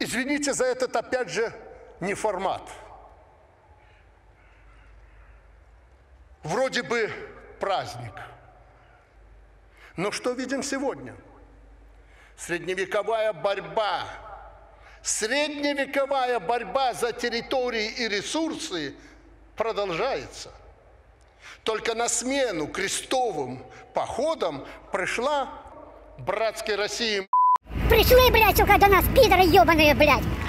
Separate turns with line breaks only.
Извините за этот, опять же, не формат. Вроде бы праздник. Но что видим сегодня? Средневековая борьба. Средневековая борьба за территории и ресурсы продолжается. Только на смену крестовым походам пришла братской России.
Пришли, блядь, сука, до нас, пидоры ебаные, блядь.